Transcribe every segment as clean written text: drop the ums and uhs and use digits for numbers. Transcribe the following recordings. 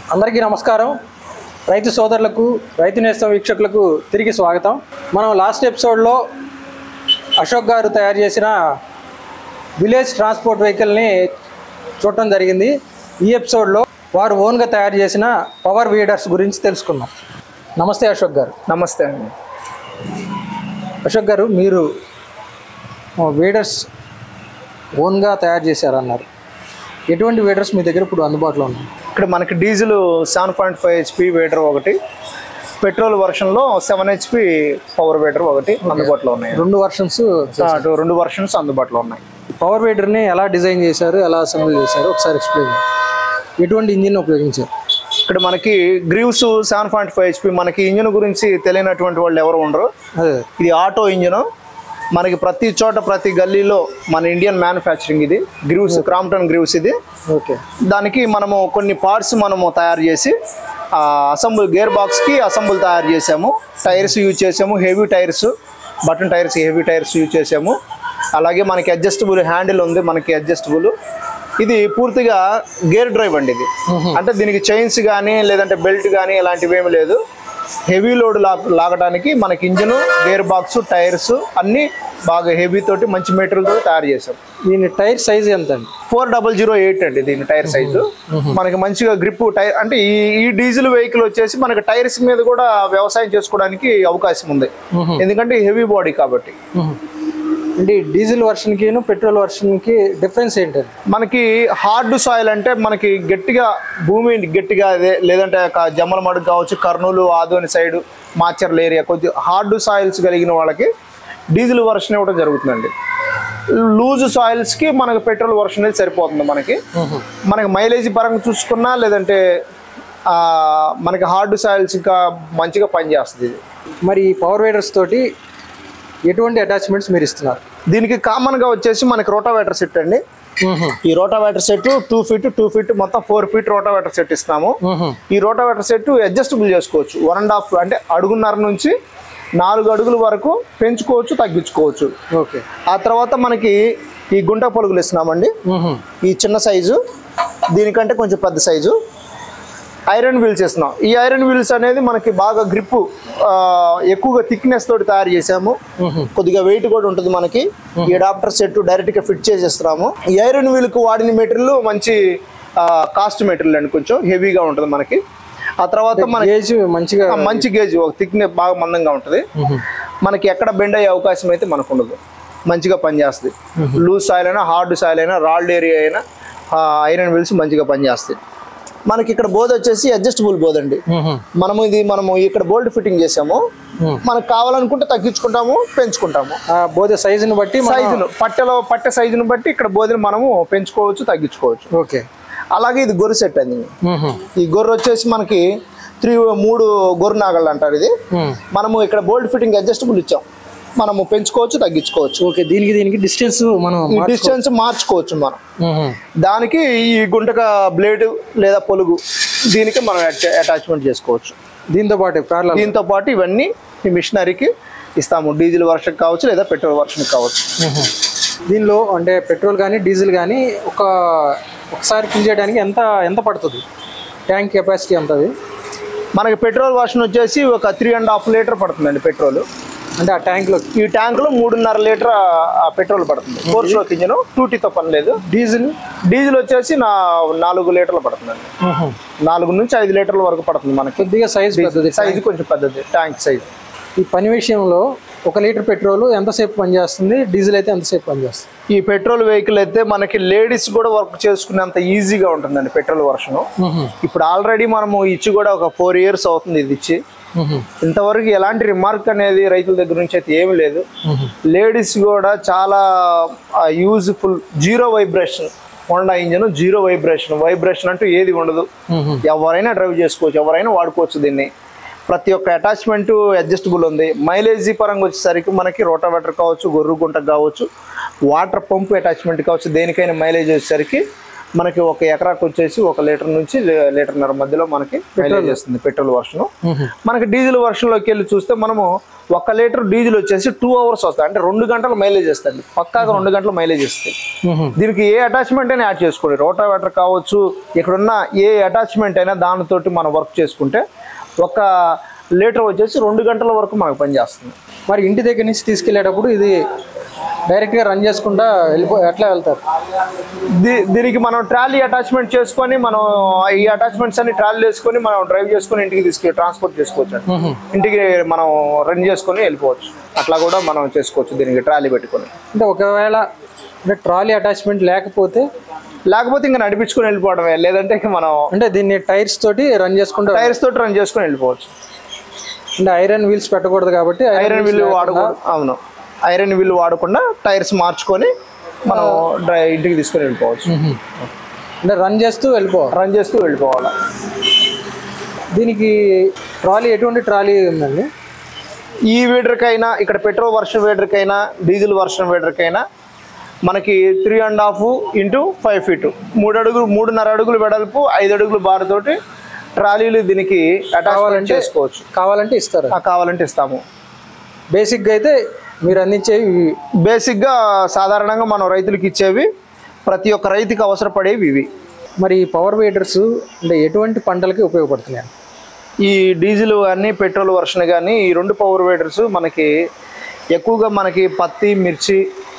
అందరికీ నమస్కారం. రైతు సోదరులకు, రైతు నేస్తం వీక్షకులకు తిరిగి స్వాగతం. మనం లాస్ట్ ఎపిసోడ్లో అశోక్ గారు తయారు చేసిన విలేజ్ ట్రాన్స్పోర్ట్ వెహికల్ని చూడటం జరిగింది. ఈ ఎపిసోడ్లో వారు ఓన్గా తయారు చేసిన పవర్ వీడర్స్ గురించి తెలుసుకున్నాం. నమస్తే అశోక్ గారు. నమస్తే అండి. అశోక్ గారు, మీరు వీడర్స్ ఓన్గా తయారు చేశారన్నారు. ఎటువంటి వీడర్స్ మీ దగ్గర ఇప్పుడు అందుబాటులో ఉన్నాయి? ఇక్కడ మనకి డీజిల్ 7.5 HP వీడర్ ఒకటి, పెట్రోల్ వర్షన్లో 7 HP పవర్ వీడర్ ఒకటి అందుబాటులో ఉన్నాయి. రెండు వర్షన్స్ అందుబాటులో ఉన్నాయి. పవర్ వీడర్ని ఎలా డిజైన్ చేశారు, ఎలా అసెంబ్లీ చేశారు ఒకసారి ఎక్స్ప్లెయిన్. ఎటువంటి ఇంజిన్ ఉపయోగించారు? ఇక్కడ మనకి గ్రీవ్స్ 7.5 HP. మనకి ఇంజిన్ గురించి తెలియనటువంటి వాళ్ళు ఎవరు ఉండరు. ఇది ఆటో ఇంజిన్. మనకి ప్రతి చోట, ప్రతి గల్లీలో మన ఇండియన్ మ్యానుఫ్యాక్చరింగ్. ఇది గ్రీవ్స్, క్రాంప్టన్ గ్రీవ్స్. ఇది ఓకే. దానికి మనము కొన్ని పార్ట్స్ మనము తయారు చేసి అసెంబుల్, గేర్ బాక్స్కి అసెంబుల్ తయారు చేసాము. టైర్స్ యూజ్ చేసాము, heavy tyres, button tyres, heavy tyres use చేసాము. అలాగే మనకి అడ్జస్టబుల్ హ్యాండిల్ ఉంది, మనకి అడ్జస్టబుల్. ఇది పూర్తిగా గేర్ డ్రైవ్ అండి. ఇది అంటే దీనికి చైన్స్ కానీ లేదంటే బెల్ట్ కానీ ఇలాంటివి ఏమి లేదు. హెవీ లోడ్ లాగడానికి మనకి ఇంజను, గేర్ బాక్స్, టైర్స్ అన్నీ బాగా హెవీ తోటి, మంచి మెటీరియల్ తోటి తయారు చేసాం. దీని టైర్ సైజ్ ఎంత అండి? 4008 అండి దీని టైర్ సైజు. మనకి మంచిగా గ్రిప్ టైర్ అంటే ఈ డీజిల్ వెహికల్ వచ్చేసి మనకి టైర్స్ మీద కూడా వ్యవసాయం చేసుకోవడానికి అవకాశం ఉంది, ఎందుకంటే హెవీ బాడీ కాబట్టి. అంటే డీజిల్ వర్షన్కి పెట్రోల్ వర్షన్కి డిఫరెన్స్ ఏంటండి? మనకి హార్డ్ సాయిల్ అంటే మనకి గట్టిగా భూమి గట్టిగా అదే, లేదంటే జమ్మల మడుగు కావచ్చు, కర్నూలు, ఆదోని సైడ్, మాచర్ల ఏరియా కొద్దిగా హార్డ్ సాయిల్స్ కలిగిన వాళ్ళకి డీజిల్ వర్షన్ ఇవ్వడం జరుగుతుందండి. లూజ్ సాయిల్స్కి మనకి పెట్రోల్ వర్షన్ అనేది సరిపోతుంది. మనకి మైలేజ్ పరంగా చూసుకున్నా, లేదంటే మనకి హార్డ్ సాయిల్స్ ఇంకా మంచిగా పనిచేస్తుంది ఇది. మరి ఈ పవర్ వీడర్స్ తోటి ఎటువంటి అటాచ్మెంట్స్ మీరు ఇస్తున్నారు? దీనికి కామన్గా వచ్చేసి మనకి రోటావేటర్ సెట్ అండి. ఈ రోటావేటర్ సెట్ 2 feet 2 feet మొత్తం 4 feet రోటావేటర్ సెట్ ఇస్తాము. ఈ రోటావేటర్ సెట్ అడ్జస్టబుల్ చేసుకోవచ్చు. 1.5 అంటే 1.5 నుంచి 4 అడుగుల వరకు పెంచుకోవచ్చు, తగ్గించుకోవచ్చు. ఓకే. ఆ తర్వాత మనకి ఈ గుంట పొలుగులు ఇస్తున్నామండి. ఈ చిన్న సైజు, దీనికంటే కొంచెం పెద్ద సైజు ఐరన్ వీల్స్ ఇస్తున్నాం. ఈ ఐరన్ వీల్స్ అనేది మనకి బాగా గ్రిప్, ఎక్కువగా థిక్నెస్ తోటి తయారు చేసాము. కొద్దిగా వెయిట్ కూడా ఉంటుంది మనకి. ఈ అడాప్టర్ సెట్ డైరెక్ట్ గా ఫిట్ చేసేస్తున్నాము. ఈ ఐరన్ వీల్ కు వాడిన మెటీరియల్ మంచి కాస్ట్ మెటీరియల్ అండి, కొంచెం హెవీగా ఉంటుంది మనకి. ఆ తర్వాత మనకి మంచి గేజ్, థిక్నెస్ బాగా మందంగా ఉంటుంది. మనకి ఎక్కడ బెండ్ అయ్యే అవకాశం అయితే మనకు ఉండదు, మంచిగా పనిచేస్తుంది. లూజ్ సాయిల్ అయినా, హార్డ్ సాయిల్ అయినా, రాల్డ్ ఏరియా అయినా ఐరన్ వీల్స్ మంచిగా పనిచేస్తాయి. మనకి ఇక్కడ బోధ వచ్చేసి అడ్జస్టబుల్ బోధ అండి. మనము ఇక్కడ బోల్ట్ ఫిట్టింగ్ చేసాము. మనకు కావాలనుకుంటే తగ్గించుకుంటాము, పెంచుకుంటాము. బోధ సైజుని బట్టి, పట్టె సైజును బట్టి ఇక్కడ బోధను మనము పెంచుకోవచ్చు, తగ్గించుకోవచ్చు. ఓకే. అలాగే ఇది గొర్రె సెట్ అండి. ఈ గొర్రె వచ్చేసి మనకి 3 గొర్రె నాగళ్ళు అంటారు. ఇది మనము ఇక్కడ బోల్ట్ ఫిట్టింగ్ అడ్జస్టబుల్ ఇచ్చాం, మనము పెంచుకోవచ్చు, తగ్గించుకోవచ్చు. ఓకే. దీనికి డిస్టెన్స్ మార్చుకోవచ్చు మనం. దానికి ఈ గుంటక బ్లేడ్ లేదా పొలుగు, దీనికి మనం అటాచ్మెంట్ చేసుకోవచ్చు. దీంతో పాటు ఇవన్నీ ఈ మిషనరీకి ఇస్తాము. డీజిల్ వర్షన్ కావచ్చు, లేదా పెట్రోల్ వర్షన్ కావచ్చు. దీనిలో అంటే పెట్రోల్ కానీ డీజిల్ కానీ ఒకసారి ఫిల్ చేయడానికి ఎంత పడుతుంది? ట్యాంక్ కెపాసిటీ ఎంత? మనకి పెట్రోల్ వర్షన్ వచ్చేసి ఒక 3.5 లీటర్ పడుతుందండి పెట్రోల్. అంటే ఈ ట్యాంక్ లో 3.5 లీటర్ పెట్రోల్ పడుతుంది. 4 స్ట్రోక్ ఇంజిన్, 2Tతో పని లేదు. డీజిల్ వచ్చేసి 4 లీటర్లు పడుతుందండి. 4 నుంచి 5 లీటర్ల వరకు పడుతుంది మనకి. కొద్దిగా సైజు కొంచెం పెద్దది ట్యాంక్ సైజ్. ఈ పని విషయంలో 1 లీటర్ పెట్రోల్ ఎంతసేపు పనిచేస్తుంది, డీజిల్ అయితే ఎంతసేపు పనిచేస్తుంది? ఈ పెట్రోల్ వెహికల్ అయితే మనకి లేడీస్ కూడా వర్క్ చేసుకునేంత ఈజీగా ఉంటుందండి పెట్రోల్ వర్షన్. ఇప్పుడు ఆల్రెడీ మనము ఇచ్చి కూడా ఒక 4 years అవుతుంది ఇది ఇచ్చి. ఇంతవరకు ఎలాంటి రిమార్క్ అనేది రైతుల దగ్గర నుంచి అయితే ఏమి లేదు. లేడీస్ కూడా చాలా useful. 0 vibration Honda engine, 0 vibration అంటూ ఏది ఉండదు. ఎవరైనా డ్రైవ్ చేసుకోవచ్చు, ఎవరైనా వాడుకోవచ్చు దీన్ని. ప్రతి ఒక్క అటాచ్మెంట్ అడ్జస్టబుల్ ఉంది. మైలేజీ పరంగా వచ్చేసరికి మనకి రోటావేటర్ కావచ్చు, గొర్రె గుంట కావచ్చు, వాటర్ పంప్ అటాచ్మెంట్ కావచ్చు, దేనికైనా మైలేజ్ వచ్చేసరికి మనకి ఒక ఎకరాకు వచ్చేసి 1 లీటర్ నుంచి లీటర్న్నర మధ్యలో మనకి మైలేజ్ చేస్తుంది పెట్రోల్ వర్షన్. మనకి డీజిల్ వర్షన్లోకి వెళ్ళి చూస్తే మనము 1 లీటర్ డీజిల్ వచ్చేసి 2 అవర్స్ వస్తుంది, అంటే 2 గంటలు మైలేజ్ ఇస్తుంది, పక్కాగా 2 గంటలు మైలేజ్ ఇస్తుంది. దీనికి ఏ అటాచ్మెంట్ అయినా యాడ్ చేసుకోండి, రోటావేటర్ కావచ్చు, ఇక్కడున్న ఏ అటాచ్మెంట్ అయినా దానితోటి మనం వర్క్ చేసుకుంటే 1 లీటర్ వచ్చేసి 2 గంటల వరకు మనకు పనిచేస్తుంది. మరి ఇంటి దగ్గర నుంచి తీసుకెళ్లేటప్పుడు ఇది డైరెక్ట్గా రన్ చేసుకుంటా ఎట్లా వెళ్తారు? దీనికి మనం ట్రాలీ అటాచ్మెంట్ చేసుకొని మనం ఈ అటాచ్మెంట్స్ అన్ని ట్రాలీ వేసుకొని మనం డ్రైవ్ చేసుకొని ఇంటికి ట్రాన్స్పోర్ట్ చేసుకోవచ్చు, ఇంటికి మనం రన్ చేసుకొని వెళ్ళిపోవచ్చు. అట్లా కూడా మనం చేసుకోవచ్చు దీనికి ట్రాలీ పెట్టుకొని. అంటే ఒకవేళ ట్రాలీ అటాచ్మెంట్ లేకపోతే ఇంకా నడిపించుకొని వెళ్ళిపోవడమే, లేదంటే మనం అంటే దీన్ని టైర్స్ తోటి రన్ చేసుకొని వెళ్ళిపోవచ్చు. అంటే ఐరన్ వీల్స్ పెట్టకూడదు కాబట్టి ఐరన్ వీల్ వాడకూడదు. అవును, ఐరన్ వీల్ వాడకుండా టైర్స్ మార్చుకొని మనం ఇంటికి తీసుకొని వెళ్ళిపోవచ్చు. అంటే రన్ చేస్తూ వెళ్ళిపోవాలి. దీనికి ట్రాలీ ఎటువంటి ట్రాలీ ఉందండి? ఈ వీడర్కైనా, ఇక్కడ పెట్రోల్ వర్షన్ వీడర్కైనా, డీజిల్ వర్షన్ వీడర్కైనా మనకి 3.5 × 5 ఫీట్, 3.5 అడుగులు వెడల్పు, 5 అడుగులు బారుతోటి ట్రాలీలు దీనికి అటాచ్మెంట్ చేసుకోవచ్చు. కావాలంటే ఇస్తారు? కావాలంటే ఇస్తాము. బేసిక్గా అయితే మీరు అందించేవి బేసిక్గా సాధారణంగా మనం రైతులకు ఇచ్చేవి, ప్రతి ఒక్క రైతుకి అవసరపడేవి ఇవి. మరి పవర్ వీడర్స్ అంటే ఎటువంటి పంటలకి ఉపయోగపడుతున్నాయి? ఈ డీజిల్ కానీ పెట్రోల్ వర్షన్ కానీ ఈ 2 పవర్ వీడర్స్ మనకి ఎక్కువగా మనకి పత్తి, మిర్చి,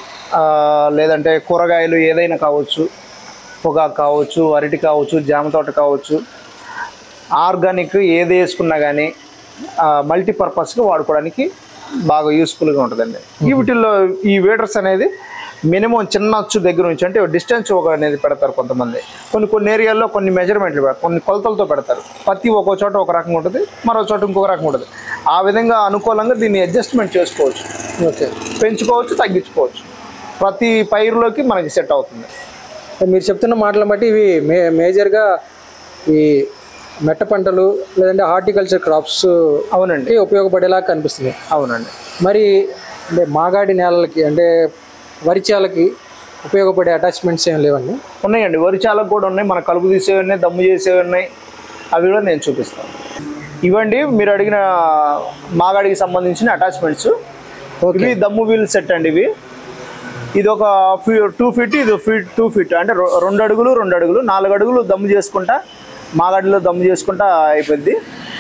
లేదంటే కూరగాయలు ఏదైనా కావచ్చు, పొగాకు కావచ్చు, అరటి కావచ్చు, జామ తోట కావచ్చు, ఆర్గానిక్ ఏది వేసుకున్నా కానీ మల్టీపర్పస్గా వాడుకోవడానికి బాగా యూస్ఫుల్గా ఉంటుందండి. వీటిల్లో ఈ వీడర్స్ అనేది మినిమం చిన్న అచ్చు దగ్గర నుంచి, అంటే డిస్టెన్స్ అనేది పెడతారు కొంతమంది, కొన్ని ఏరియాల్లో కొన్ని మెజర్మెంట్లు పెడతారు, కొన్ని కొలతలతో పెడతారు. పత్తి ఒక్కో చోట ఒక రకంగా ఉంటుంది, మరో చోట ఇంకొక రకంగా ఉంటుంది. ఆ విధంగా అనుకూలంగా దీన్ని అడ్జస్ట్మెంట్ చేసుకోవచ్చు, పెంచుకోవచ్చు, తగ్గించుకోవచ్చు. ప్రతి పైరులోకి మనకి సెట్ అవుతుంది. మీరు చెప్తున్న మాటలను బట్టి ఇవి మేజర్గా ఈ మెట్ట పంటలు లేదంటే హార్టికల్చర్ క్రాప్స్ అవునండి ఉపయోగపడేలా కనిపిస్తుంది. అవునండి. మరి అంటే మాగాడి నేలలకి అంటే వరిచాలకి ఉపయోగపడే అటాచ్మెంట్స్ ఏం లేవండి? ఉన్నాయండి, వరిచాలకు కూడా ఉన్నాయి, మన కలుపు తీసేవి ఉన్నాయి, దమ్ము చేసేవి ఉన్నాయి, అవి కూడా నేను చూపిస్తాను. ఇవ్వండి మీరు అడిగిన మాగాడికి సంబంధించిన అటాచ్మెంట్స్. ఇవి దమ్ము వీల్ సెట్ అండి. ఇది ఒక 2 ఫీట్, ఇది 2 ఫీట్, అంటే 2 అడుగులు 4 అడుగులు దమ్ము చేసుకుంటా, మాగాడిలో దమ్ము చేసుకుంటా అయిపోద్ది.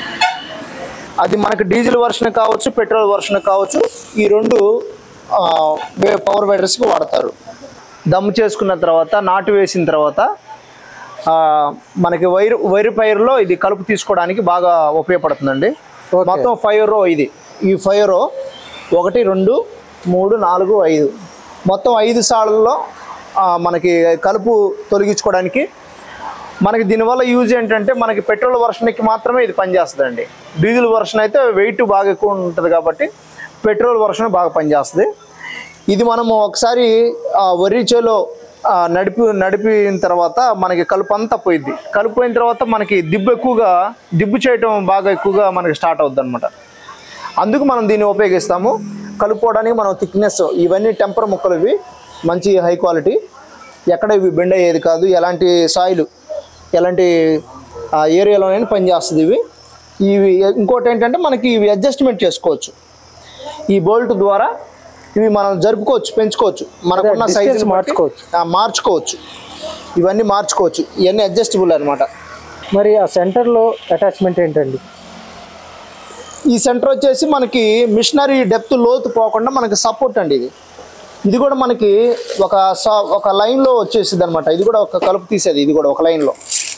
అది మనకి డీజిల్ వర్షన్ కావచ్చు, పెట్రోల్ వర్షన్ కావచ్చు, ఈ 2 పవర్ వీడర్స్కి వాడతారు. దమ్ము చేసుకున్న తర్వాత, నాటు వేసిన తర్వాత మనకి వైరు పైరులో ఇది కలుపు తీసుకోవడానికి బాగా ఉపయోగపడుతుందండి. మొత్తం 5 రో ఇది. ఈ 5 రో 1 2 3 4 5 మొత్తం 5 సార్లలో మనకి కలుపు తొలగించుకోవడానికి. మనకి దీనివల్ల యూజ్ ఏంటంటే మనకి పెట్రోల్ వర్షన్కి మాత్రమే ఇది పనిచేస్తుందండి. డీజిల్ వర్షన్ అయితే వెయిట్ బాగా ఎక్కువ ఉంటుంది కాబట్టి పెట్రోల్ వర్షన్ బాగా పనిచేస్తుంది. ఇది మనము ఒకసారి వరి చేలో నడిపిన తర్వాత మనకి కలుపు అంతా పోయిద్ది. కలుపు పోయిన తర్వాత మనకి దిబ్బు చేయటం బాగా ఎక్కువగా మనకి స్టార్ట్ అవుద్ది అనమాట. అందుకు మనం దీన్ని ఉపయోగిస్తాము. కలుపుకోవడానికి మనం థిక్నెస్, ఇవన్నీ టెంపర్ ముక్కలు, ఇవి మంచి హై క్వాలిటీ, ఎక్కడ ఇవి బెండ్ అయ్యేది కాదు. ఎలాంటి సాయిల్, ఎలాంటి ఏరియాలోనైనా పనిచేస్తుంది ఇవి. ఇంకోటి ఏంటంటే మనకి ఇవి అడ్జస్ట్మెంట్ చేసుకోవచ్చు. ఈ బోల్ట్ ద్వారా ఇవి మనం జరుపుకోవచ్చు, పెంచుకోవచ్చు, మనకున్న సైజు మార్చుకోవచ్చు. ఇవన్నీ మార్చుకోవచ్చు, ఇవన్నీ అడ్జస్టబుల్ అనమాట. మరి ఆ సెంటర్లో అటాచ్మెంట్ ఏంటండి? ఈ సెంటర్ వచ్చేసి మనకి మిషనరీ డెప్త్ లోతు పోకుండా మనకి సపోర్ట్ అండి. ఇది కూడా మనకి ఒక లైన్లో వచ్చేసింది అనమాట. ఇది కూడా ఒక కలుపు తీసేది, ఇది కూడా ఒక లైన్లో.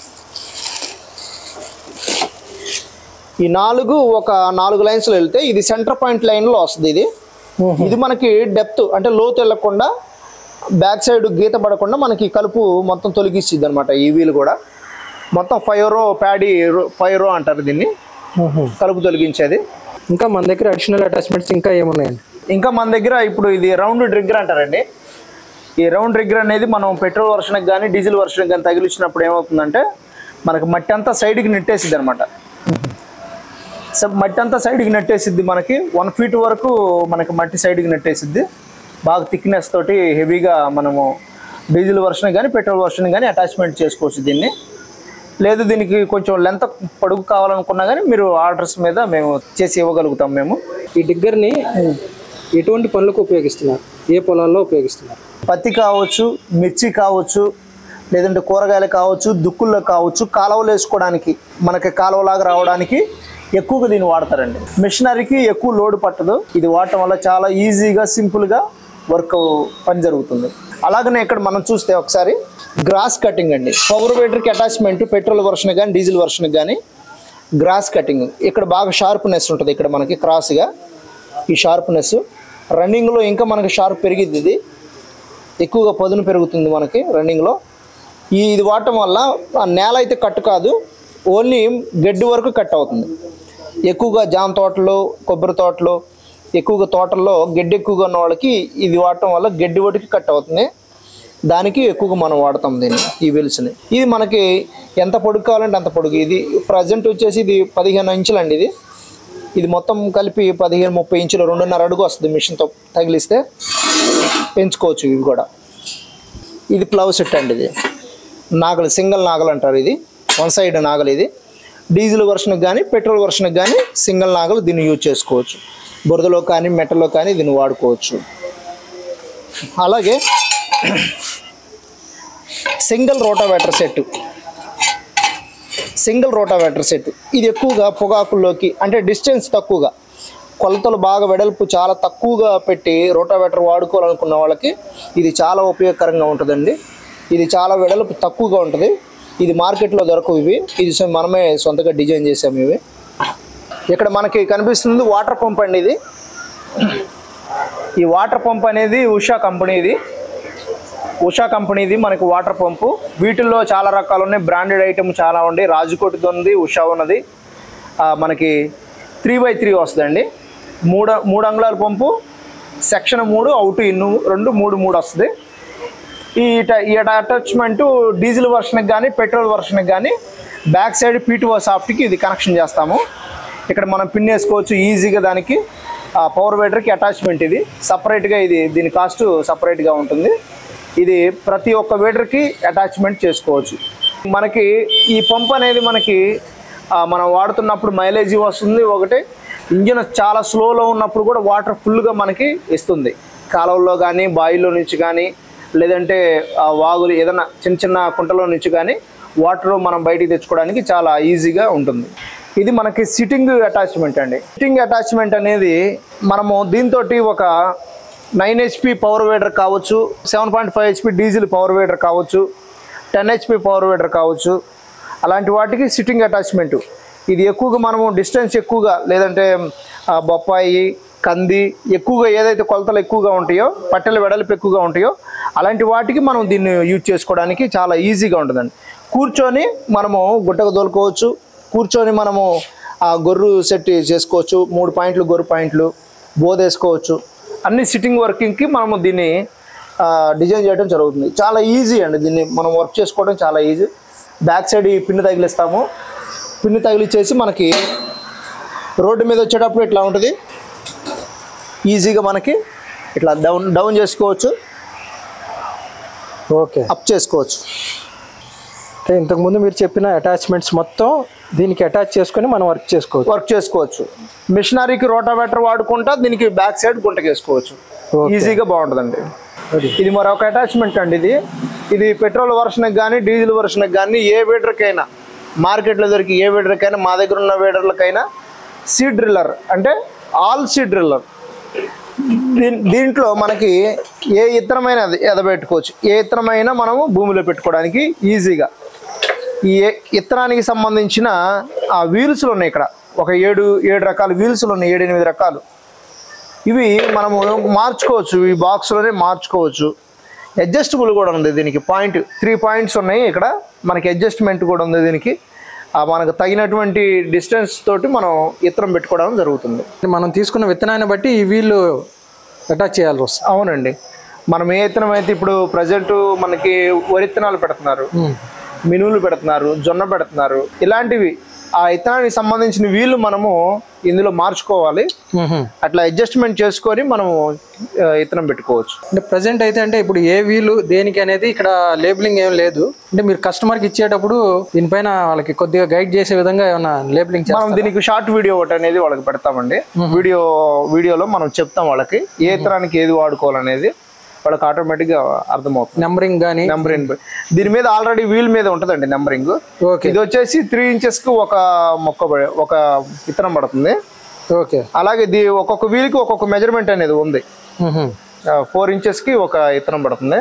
ఈ 4 లైన్స్లో వెళ్తే ఇది సెంటర్ పాయింట్ లైన్లో వస్తుంది. ఇది మనకి డెప్త్ అంటే లోతు వెళ్ళకుండా బ్యాక్ సైడ్ గీత పడకుండా మనకి కలుపు మొత్తం తొలగిస్తుంది అనమాట. ఈ వీలు కూడా మొత్తం 5 రో ప్యాడీ 5 రో అంటారు దీన్ని, కలుపు తొలగించేది. ఇంకా మన దగ్గర అడిషనల్ అటాచ్మెంట్స్ ఇంకా ఏమున్నాయండి? ఇంకా మన దగ్గర ఇప్పుడు ఇది రౌండ్ ట్రిగ్గర్ అంటారండి. ఈ రౌండ్ ట్రిగ్గర్ అనేది మనం పెట్రోల్ వర్షన్కి కానీ డీజిల్ వర్షన్కి కానీ తగిలించినప్పుడు ఏమవుతుందంటే మనకి మట్టి అంతా సైడ్కి నెట్టేసిద్ది అనమాట. మట్టి అంతా సైడ్కి నెట్టేసిద్ది, మనకి 1 ఫీట్ వరకు మనకి మట్టి సైడ్కి నెట్టేసిద్ది. బాగా థిక్నెస్ తోటి హెవీగా మనము డీజిల్ వర్షన్ కానీ పెట్రోల్ వర్షన్ కానీ అటాచ్మెంట్ చేసుకోవచ్చు దీన్ని. లేదు దీనికి కొంచెం లెంత్ పొడుగు కావాలనుకున్నా కానీ మీరు ఆర్డర్స్ మీద మేము చేసి ఇవ్వగలుగుతాం. మేము ఈ డిగ్గర్ని ఎటువంటి పనులకు ఉపయోగిస్తున్నారు, ఏ పొలాల్లో ఉపయోగిస్తున్నారు? పత్తి కావచ్చు, మిర్చి కావచ్చు, లేదంటే కూరగాయలు కావచ్చు, దుక్కుల్లో కావచ్చు, కాలువలు వేసుకోవడానికి మనకి కాలువలాగా రావడానికి ఎక్కువగా దీన్ని వాడతారండి. మిషనరీకి ఎక్కువ లోడ్ పట్టదు. ఇది వాడటం వల్ల చాలా ఈజీగా సింపుల్గా వర్క్ పని జరుగుతుంది. అలాగనే ఇక్కడ మనం చూస్తే ఒకసారి గ్రాస్ కటింగ్ అండి. పవర్ వేటర్కి అటాచ్మెంట్ పెట్రోల్ వర్షన్ కానీ డీజిల్ వర్షన్ కానీ గ్రాస్ కటింగ్. ఇక్కడ బాగా షార్ప్నెస్ ఉంటుంది. ఇక్కడ మనకి క్రాస్గా ఈ షార్ప్నెస్ రన్నింగ్లో ఇంకా మనకి షార్ప్ పెరిగిద్ది. ఇది ఎక్కువగా పదును పెరుగుతుంది మనకి రన్నింగ్లో. ఇది వాడటం వల్ల నేల అయితే కట్ కాదు, ఓన్లీ గడ్డి వరకు కట్ అవుతుంది. ఎక్కువగా జామ తోటలో, కొబ్బరి తోటలో, ఎక్కువగా తోటల్లో గడ్డి ఎక్కువగా ఉన్న వాళ్ళకి ఇది వాడటం వల్ల గడ్డి వరకు కట్ అవుతుంది. దానికి ఎక్కువగా మనం వాడతాం దీన్ని, ఈ వీల్స్ని. ఇది మనకి ఎంత పొడుగు కావాలంటే అంత పొడుగు. ఇది ప్రజెంట్ వచ్చేసి ఇది 15 ఇంచులు అండి. ఇది మొత్తం కలిపి 15-30 ఇంచులు, 2.5 అడుగు వస్తుంది. మిషన్తో తగిలిస్తే పెంచుకోవచ్చు. ఇవి కూడా ఇది ప్లవ్ సెట్ అండి. ఇది నాగలు, సింగిల్ నాగలు అంటారు. ఇది వన్ సైడ్ నాగలు. ఇది డీజిల్ వర్షన్కి కానీ పెట్రోల్ వర్షన్కి కానీ సింగిల్ నాగలు దీన్ని యూజ్ చేసుకోవచ్చు. బురదలో కానీ మెట్టలో కానీ దీన్ని వాడుకోవచ్చు. అలాగే single rotavator set. Single rotavator set ఇది ఎక్కువగా పొగాకుల్లోకి, అంటే డిస్టెన్స్ తక్కువగా, కొలతలు బాగా వెడల్పు చాలా తక్కువగా పెట్టి రోటావేటర్ వాడుకోవాలనుకున్న వాళ్ళకి ఇది చాలా ఉపయోగకరంగా ఉంటుందండి. ఇది చాలా వెడల్పు తక్కువగా ఉంటుంది. ఇది మార్కెట్లో దొరకవు ఇవి. ఇది మనమే సొంతగా డిజైన్ చేసాము ఇవి. ఇక్కడ మనకి కనిపిస్తుంది వాటర్ పంప్ అండి. ఇది ఈ వాటర్ పంప్ అనేది ఉషా కంపెనీది. ఉషా కంపెనీది మనకి వాటర్ పంపు. వీటిల్లో చాలా రకాలు ఉన్నాయి. బ్రాండెడ్ ఐటమ్ చాలా ఉంది. రాజకోటిది ఉంది, ఉషా ఉన్నది. మనకి 3x3 వస్తుందండి. 3 అంగుళాల పంపు, సెక్షన్ 3, అవుట్ ఇన్ 2, 3 వస్తుంది. ఈ అటాచ్మెంటు డీజిల్ వర్షన్కి కానీ పెట్రోల్ వర్షన్కి కానీ బ్యాక్ సైడ్ P2O సాఫ్ట్కి ఇది కనెక్షన్ చేస్తాము. ఇక్కడ మనం పిన్ వేసుకోవచ్చు ఈజీగా. దానికి పవర్ వేటర్కి అటాచ్మెంట్ ఇది సపరేట్గా. దీని కాస్ట్ సపరేట్గా ఉంటుంది. ఇది ప్రతి ఒక్క వేటర్కి అటాచ్మెంట్ చేసుకోవచ్చు. మనకి ఈ పంప్ అనేది మనకి మనం వాడుతున్నప్పుడు మైలేజీ వస్తుంది. ఒకటి ఇంజిన్ చాలా స్లోలో ఉన్నప్పుడు కూడా వాటర్ ఫుల్గా మనకి ఇస్తుంది. కాలువల్లో కానీ బాయిల్లో నుంచి కానీ లేదంటే వాగులు ఏదైనా చిన్న చిన్న కుంటలో నుంచి కానీ వాటర్ మనం బయటికి తెచ్చుకోవడానికి చాలా ఈజీగా ఉంటుంది. ఇది మనకి సిట్టింగ్ అటాచ్మెంట్ అండి. సిట్టింగ్ అటాచ్మెంట్ అనేది మనము దీంతో ఒక 9 HP పవర్ వేటర్ కావచ్చు, 7.5 HP డీజిల్ పవర్ వేటర్ కావచ్చు, 10 HP పవర్ వేటర్ కావచ్చు, అలాంటి వాటికి సిట్టింగ్ అటాచ్మెంట్. ఇది ఎక్కువగా మనము డిస్టెన్స్ ఎక్కువగా, లేదంటే బొప్పాయి, కంది ఎక్కువగా ఏదైతే కొలతలు ఎక్కువగా ఉంటాయో, పట్టెల వెడల్పు ఎక్కువగా ఉంటాయో అలాంటి వాటికి మనం దీన్ని యూజ్ చేసుకోవడానికి చాలా ఈజీగా ఉంటుందండి. కూర్చొని మనము గుట్టకు దోలుకోవచ్చు. కూర్చొని మనము గొర్రు సెట్ చేసుకోవచ్చు. 3 పాయింట్లు గొర్రు పాయింట్లు బోదేసుకోవచ్చు. అన్ని సిట్టింగ్ వర్కింగ్కి మనము దీన్ని డిజైన్ చేయడం జరుగుతుంది. చాలా ఈజీ అండి. దీన్ని మనం వర్క్ చేసుకోవడం చాలా ఈజీ. బ్యాక్ సైడ్ ఈ పిన్ తగిలిస్తాము. పిన్ తగిలిచ్చేసి మనకి రోడ్డు మీద వచ్చేటప్పుడు ఇట్లా ఉంటుంది. ఈజీగా మనకి ఇట్లా డౌన్ చేసుకోవచ్చు, ఓకే, అప్ చేసుకోవచ్చు. అంటే ఇంతకుముందు మీరు చెప్పిన అటాచ్మెంట్స్ మొత్తం దీనికి అటాచ్ చేసుకొని మనం వర్క్ చేసుకోవచ్చు. మిషనరీకి రోటావేటర్ వాడుకుంటా దీనికి బ్యాక్ సైడ్ గుంటకేసుకోవచ్చు. ఈజీగా బాగుంటుందండి. ఇది మరొక అటాచ్మెంట్ అండి. ఇది పెట్రోల్ వర్షన్కి కానీ డీజిల్ వర్షన్కి కానీ ఏ వేడర్కైనా, మార్కెట్లో దొరికి ఏ వేడర్కైనా, మా దగ్గర ఉన్న వేడర్లకైనా సీడ్ డ్రిల్లర్ అంటే ఆల్ సీడ్ డ్రిల్లర్. దీంట్లో మనకి ఏ ఇత్తనమైన ఎదబెట్టుకోవచ్చు. ఏ ఇత్తనమైనా మనము భూమిలో పెట్టుకోవడానికి ఈజీగా. ఈ ఇత్తనానికి సంబంధించిన ఆ వీల్స్లు ఉన్నాయి. ఇక్కడ ఒక 7 రకాల వీల్స్లు ఉన్నాయి, 7-8 రకాలు. ఇవి మనము మార్చుకోవచ్చు. ఈ బాక్స్లోనే మార్చుకోవచ్చు. అడ్జస్టబుల్ కూడా ఉంది దీనికి. 3 పాయింట్స్ ఉన్నాయి. ఇక్కడ మనకి అడ్జస్ట్మెంట్ కూడా ఉంది దీనికి. మనకు తగినటువంటి డిస్టెన్స్ తోటి మనం ఇత్తనం పెట్టుకోవడం జరుగుతుంది. మనం తీసుకున్న విత్తనాన్ని బట్టి ఈ వీళ్ళు అటాచ్ చేయాల్సి వస్తుంది. అవునండి. మనం ఏ విత్తనం అయితే ఇప్పుడు ప్రజెంట్ మనకి వరి విత్తనాలు పెడుతున్నారు, మినువులు పెడుతున్నారు, జొన్న పెడుతున్నారు, ఇలాంటివి ఆ ఇత్తనానికి సంబంధించిన వీళ్ళు మనము ఇందులో మార్చుకోవాలి. అట్లా అడ్జస్ట్మెంట్ చేసుకొని మనము ఇత్తనం పెట్టుకోవచ్చు. అంటే ప్రజెంట్ అయితే అంటే ఇప్పుడు ఏ వీలు దేనికి అనేది ఇక్కడ లేబులింగ్ ఏం లేదు. అంటే మీరు కస్టమర్కి ఇచ్చేటప్పుడు దీనిపైన వాళ్ళకి కొద్దిగా గైడ్ చేసే విధంగా ఏమైనా లేబులింగ్ మనం దీనికి షార్ట్ వీడియో ఒకటి అనేది వాళ్ళకి పెడతామండి. వీడియోలో మనం చెప్తాం వాళ్ళకి ఏ ఇత్తనానికి ఏది వాడుకోవాలనేది వాళ్ళకి ఆటోమేటిక్గా అర్థమవుతుంది. నెంబరింగ్ కానీ నెంబరింగ్ దీని మీద ఆల్రెడీ వీల్ మీద ఉంటుందండి నెంబరింగ్. ఇది వచ్చేసి 3 inches కు ఒక విత్తనం పడుతుంది. ఓకే. అలాగే ఒక్కొక్క వీల్కి ఒక్కొక్క మెజర్మెంట్ అనేది ఉంది. 4 inches కి ఒక విత్తనం పడుతుంది.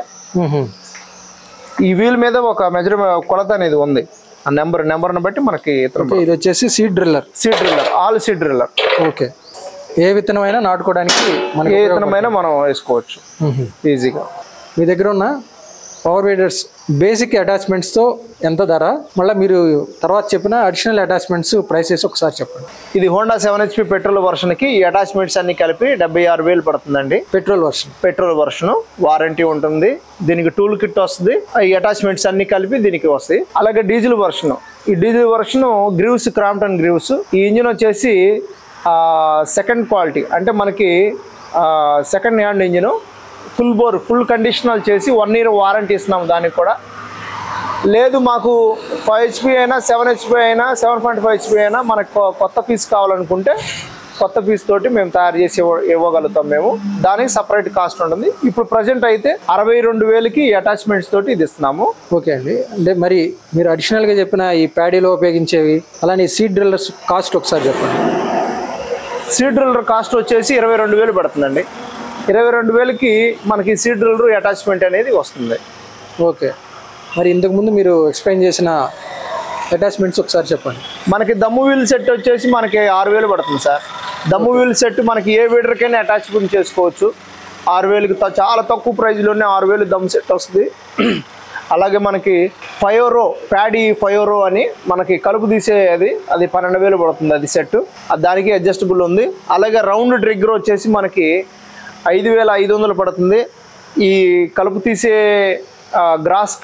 ఈ వీల్ మీద ఒక కొలత అనేది ఉంది. ఆ నెంబర్ని బట్టి మనకి విత్తనం. ఇది వచ్చేసి seed driller all seed driller. Okay. ఏ విత్తనమైనా నాటుకోవడానికి ఏ విత్తనమైనా మనం వేసుకోవచ్చు ఈజీగా. మీ దగ్గర ఉన్న పవర్ వీడర్స్ బేసిక్ అటాచ్మెంట్స్తో ఎంత ధర, మళ్ళీ మీరు తర్వాత చెప్పిన అడిషనల్ అటాచ్మెంట్స్ ప్రైసెస్ ఒకసారి చెప్పండి. ఇది హోండా 7 HP పెట్రోల్ వర్షన్కి ఈ అటాచ్మెంట్స్ అన్ని కలిపి 76,000 పడుతుందండి. పెట్రోల్ వర్షన్ వారంటీ ఉంటుంది. దీనికి టూల్ కిట్ వస్తుంది. ఈ అటాచ్మెంట్స్ అన్ని కలిపి దీనికి వస్తాయి. అలాగే డీజిల్ వర్షన్, ఈ diesel version Greaves, Crompton Greaves. ఈ ఇంజిన్ వచ్చేసి సెకండ్ క్వాలిటీ, అంటే మనకి second hand engine, full conditional చేసి 1 year వారంటీ ఇస్తున్నాం. దానికి కూడా లేదు మాకు 5 HP అయినా 7 HP అయినా 7.5 HP అయినా మనకు కొత్త పీస్ కావాలనుకుంటే కొత్త పీస్ తోటి మేము తయారు చేసి ఇవ్వగలుగుతాం. మేము దానికి సపరేట్ కాస్ట్ ఉంటుంది. ఇప్పుడు ప్రజెంట్ అయితే 62,000కి అటాచ్మెంట్స్ తోటి ఇది ఇస్తున్నాము. ఓకే అండి. అంటే మరి మీరు అడిషనల్గా చెప్పిన ఈ ప్యాడీలో ఉపయోగించేవి అలానే సీడ్ డ్రిల్లర్స్ కాస్ట్ ఒకసారి చెప్పండి. సీడ్ డ్రిల్లర్ కాస్ట్ వచ్చేసి 22,000 పడుతుందండి. 22,000కి మనకి సీడ్ డ్రిల్లర్ అటాచ్మెంట్ అనేది వస్తుంది. ఓకే. మరి ఇంతకుముందు మీరు ఎక్స్ప్లెయిన్ చేసిన అటాచ్మెంట్స్ ఒకసారి చెప్పండి. మనకి దమ్ము వీల్ సెట్ వచ్చేసి మనకి 6,000 పడుతుంది సార్. దమ్ము వీల్ సెట్ మనకి ఏ వీడర్కైనా అటాచ్మెంట్ చేసుకోవచ్చు. 6,000కి చాలా తక్కువ ప్రైజ్లోనే 6,000 దమ్ సెట్ వస్తుంది. అలాగే మనకి ఫయోరో ప్యాడీ ఫయోరో అని మనకి కలుపు తీసే అది 12,000 పడుతుంది. అది సెట్, దానికి అడ్జస్టబుల్ ఉంది. అలాగే రౌండ్ ట్రిగ్గర్ వచ్చేసి మనకి 5,500 పడుతుంది. ఈ కలుపు తీసే గ్రాస్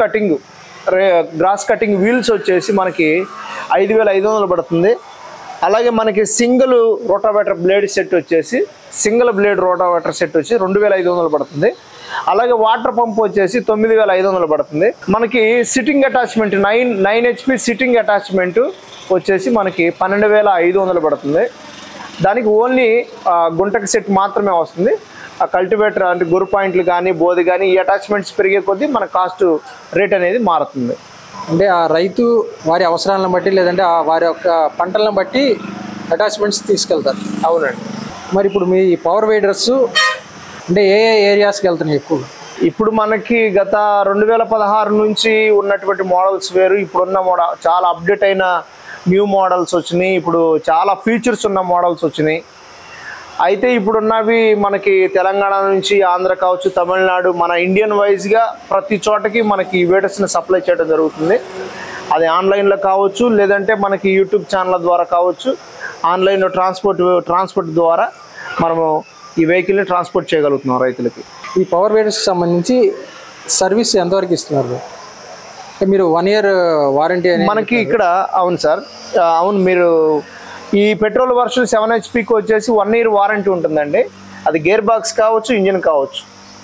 కటింగ్ వీల్స్ వచ్చేసి మనకి 5,500 పడుతుంది. అలాగే మనకి సింగిల్ రోటావేటర్ బ్లేడ్ సెట్ వచ్చేసి సింగిల్ బ్లేడ్ రోటావేటర్ సెట్ వచ్చి 2,500 పడుతుంది. అలాగే వాటర్ పంప్ వచ్చేసి 9,500 పడుతుంది. మనకి sitting attachment 9 HP sitting attachment వచ్చేసి మనకి 12,500 పడుతుంది. దానికి ఓన్లీ గుంటకి సెట్ మాత్రమే వస్తుంది. ఆ కల్టివేటర్ అంటే గురు పాయింట్లు కానీ బోధి కానీ ఈ అటాచ్మెంట్స్ పెరిగే కొద్దీ మన కాస్ట్ రేట్ అనేది మారుతుంది. అంటే ఆ రైతు వారి అవసరాలను బట్టి లేదంటే వారి యొక్క పంటలను బట్టి అటాచ్మెంట్స్ తీసుకెళ్తారు. అవునండి. మరి ఇప్పుడు మీ పవర్ వీడర్స్ అంటే ఏ ఏరియాస్కి వెళ్తున్నాయి ఎక్కువ? ఇప్పుడు మనకి గత 2016 నుంచి ఉన్నటువంటి మోడల్స్ వేరు, ఇప్పుడున్న మోడల్ చాలా అప్డేట్ అయిన న్యూ మోడల్స్ వచ్చినాయి. ఇప్పుడు చాలా ఫీచర్స్ ఉన్న మోడల్స్ వచ్చినాయి. అయితే ఇప్పుడున్నవి మనకి తెలంగాణ నుంచి ఆంధ్ర కావచ్చు, తమిళనాడు, మన ఇండియన్ వైజ్గా ప్రతి చోటకి మనకి ఈ వీడర్స్ని సప్లై చేయడం జరుగుతుంది. అది ఆన్లైన్లో కావచ్చు, లేదంటే మనకి యూట్యూబ్ ఛానల్ ద్వారా కావచ్చు. ఆన్లైన్లో ట్రాన్స్పోర్ట్ ద్వారా మనము ఈ వెహికల్ని ట్రాన్స్పోర్ట్ చేయగలుగుతున్నాం రైతులకి. ఈ పవర్ వీడర్స్కి సంబంధించి సర్వీస్ ఎంతవరకు ఇస్తున్నారు? మీరు 1 year వారంటీ అని మనకి ఇక్కడ. అవును సార్, అవును. మీరు ఈ పెట్రోల్ వర్షన్ 7 HPకి వచ్చేసి 1 year వారంటీ ఉంటుందండి. అది గేర్ బాక్స్ కావచ్చు, ఇంజిన్ కావచ్చు.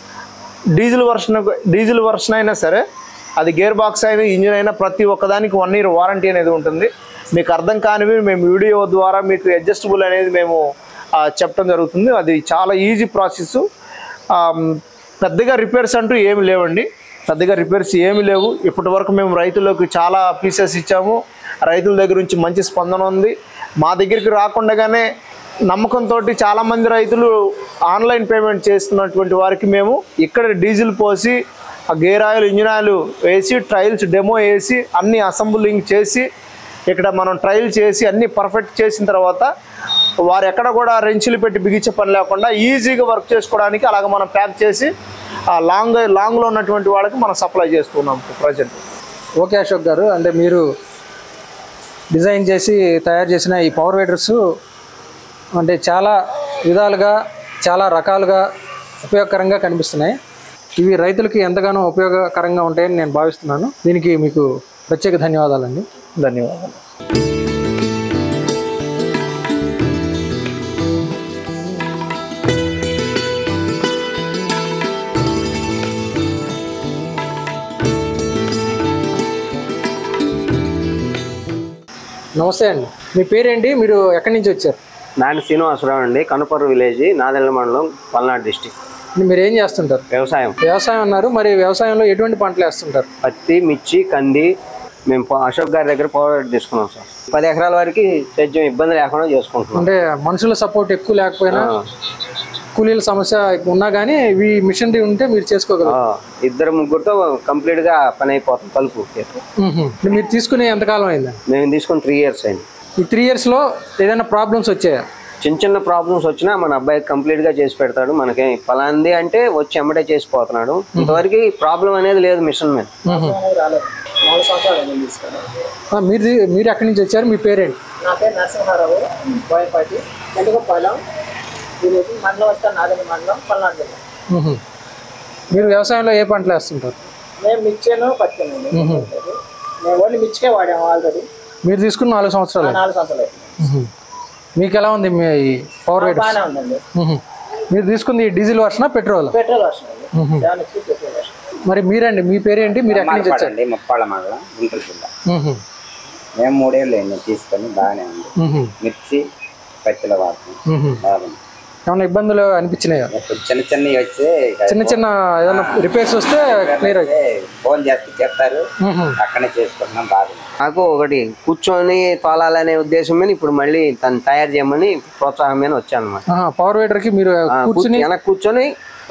డీజిల్ వర్షన్ అయినా సరే, అది గేర్ బాక్స్ అయినా ఇంజిన్ అయినా ప్రతి ఒక్కదానికి 1 year వారంటీ అనేది ఉంటుంది. మీకు అర్థం కానివి మేము వీడియో ద్వారా మీకు అడ్జస్టబుల్ అనేది మేము చెప్పడం జరుగుతుంది. అది చాలా ఈజీ ప్రాసెస్. పెద్దగా రిపేర్స్ అంటూ ఏమి లేవండి. ఇప్పటి వరకు మేము రైతులకు చాలా పీసెస్ ఇచ్చాము. రైతుల దగ్గర నుంచి మంచి స్పందన ఉంది. మా దగ్గరికి రాకుండానే నమ్మకంతో చాలామంది రైతులు ఆన్లైన్ పేమెంట్ చేస్తున్నటువంటి వారికి మేము ఇక్కడ డీజిల్ పోసి ఆ గేర్ ఆయిల్, ఇంజిన్ ఆయిల్ వేసి ట్రయల్స్ డెమో వేసి అన్ని అసెంబ్లింగ్ చేసి ఇక్కడ మనం ట్రయల్ చేసి అన్ని పర్ఫెక్ట్ చేసిన తర్వాత వారు ఎక్కడ కూడా రెంచులు పెట్టి బిగించే పని లేకుండా ఈజీగా వర్క్ చేసుకోవడానికి అలాగ మనం ప్యాక్ చేసి లాంగ్లో ఉన్నటువంటి వాళ్ళకి మనం సప్లై చేస్తున్నాం ప్రజెంట్. ఓకే అశోక్ గారు, అంటే మీరు డిజైన్ చేసి తయారు చేసిన ఈ పవర్ వీడర్స్ అంటే చాలా విధాలుగా చాలా రకాలుగా ఉపయోగకరంగా కనిపిస్తున్నాయి. ఇవి రైతులకి ఎంతగానో ఉపయోగకరంగా ఉంటాయని నేను భావిస్తున్నాను. దీనికి మీకు ప్రత్యేక ధన్యవాదాలండి. ధన్యవాదాలు. నమస్తే అండి, మీ పేరేంటి, మీరు ఎక్కడి నుంచి వచ్చారు? నాని శ్రీనివాసరావు అండి, కనుపర్రు విలేజ్, నాదెళ్ల మండలం, పల్నాడు డిస్టిక్. మీరు ఏం చేస్తుంటారు? వ్యవసాయం అన్నారు, మరి వ్యవసాయంలో ఎటువంటి పంటలు వేస్తుంటారు? పత్తి, మిర్చి, కంది. మేము అశోక్ గారి దగ్గర పవర్ తీసుకున్నాం సార్. 10 ఎకరాల వరకు కొంచెం ఇబ్బంది లేకుండా చేసుకుంటున్నాం. అంటే మనుషుల సపోర్ట్ ఎక్కువ లేకపోయినా, కూలీల సమస్య ఉన్నా కానీ ఈ మిషనరీ ఉంటే మీరు చేసుకోగలరు. 2-3 కంప్లీట్గా పని అయిపోతుంది. కలుపు మీరు తీసుకుని ఎంతకాలం అయింది? మేము తీసుకుని 3 years అయింది. ఈ 3 yearsలో ఏదైనా ప్రాబ్లమ్స్ వచ్చాయా? చిన్న ప్రాబ్లమ్స్ వచ్చినా మన అబ్బాయి కంప్లీట్గా చేసి పెడతాడు. మనకి పలాంది అంటే వచ్చి ఎమ్మటే చేసిపోతున్నాడు. ఇంతవరకు ప్రాబ్లం అనేది లేదు మిషన్ మీద. మీరు ఎక్కడి నుంచి వచ్చారు, మీ పేరేంటి? నా పేరు నరసింహారావు, బోయపాటి, తెలుగుపాలెం, మండలం వస్తాను, నాదెళ్ల మండలం, పల్నాడు జిల్లా. మీరు వ్యవసాయంలో ఏ పంటలు వేస్తుంటారు? మేము మిర్చిను పట్టుకున్నాము. మేము ఓన్లీ మిర్చికే వాడాము ఆల్రెడీ. మీరు తీసుకున్న 4 సంవత్సరాలు? 4 సంవత్సరాలు. మీకు ఎలా ఉంది మీ పవర్ రేట్? బాగానే ఉందండి. మీరు తీసుకుంది డీజిల్ వర్షనా, పెట్రోల్? పెట్రోల్ వర్షన్ అండి. Petrol version. మరి మీరండి, మీ పేరేంటి, మీరు ఎక్కడి నుంచి వచ్చారు? ముప్పాళ్ళ మండలం, గుంటూరు జిల్లా. మేము 3 ఏళ్ళు అయింది తీసుకొని, బాగానే ఉంది. మిర్చి, పత్తిలో వాడుతున్నాం, బాగుంది. ఏమైనా ఇబ్బందులు అనిపించినాయా? చిన్నవి వచ్చి చిన్న ఏదైనా రిపేర్స్ వస్తే క్లియర్ ఫోన్ చేస్తే చెప్తారు, అక్కడే చేసుకుంటున్నాం, బాగుంది. నాకు ఒకటి కూర్చొని తోలాలనే ఉద్దేశం మీద ఇప్పుడు మళ్ళీ తను తయారు చేయమని ప్రోత్సాహం మీద వచ్చాను అనమాట. పవర్ రైడర్కి మీరు కూర్చొని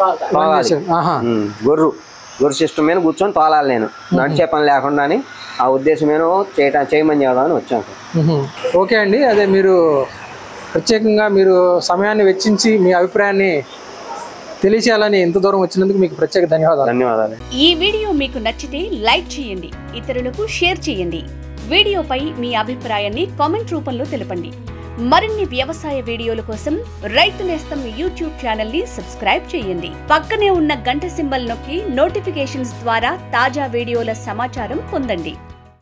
గొర్రు సిస్టమ్ మీద కూర్చొని తోలాలి. నేను నడిచే పని లేకుండా అని ఆ ఉద్దేశం మీద చేయమని చెప్దామని వచ్చాను. ఓకే అండి, అదే మీరు ప్రత్యేకంగా మీరు సమయాన్ని వెచ్చించి మీ అభిప్రాయాన్ని తెలియచేయాలని ఎంత దూరం వచ్చినందుకు మీకు ప్రత్యేక ధన్యవాదాలు. ఈ వీడియో మీకు నచ్చితే లైక్ చేయండి, ఇతరులకు షేర్ చేయండి. వీడియోపై మీ అభిప్రాయాన్ని కామెంట్ రూపంలో తెలపండి. మరిన్ని వ్యవసాయ వీడియోల కోసం రైతు నేస్తం యూట్యూబ్ ఛానల్ ని సబ్స్క్రైబ్ చేయండి. పక్కనే ఉన్న గంట సింబల్ నొక్కి నోటిఫికేషన్స్ ద్వారా తాజా వీడియోల సమాచారం పొందండి.